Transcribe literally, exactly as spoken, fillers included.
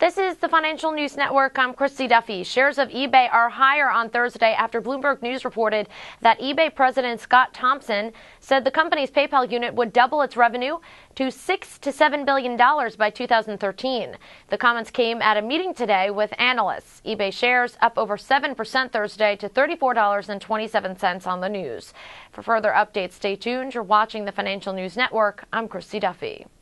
This is the Financial News Network. I'm Christy Duffy. Shares of eBay are higher on Thursday after Bloomberg News reported that eBay President Scott Thompson said the company's PayPal unit would double its revenue to six to seven billion dollars by two thousand thirteen. The comments came at a meeting today with analysts. eBay shares up over seven percent Thursday to thirty-four dollars and twenty-seven cents on the news. For further updates, stay tuned. You're watching the Financial News Network. I'm Christy Duffy.